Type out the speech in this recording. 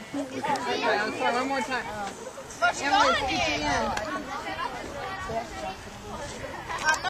Okay, let's try one more time. Emily, speak to the end.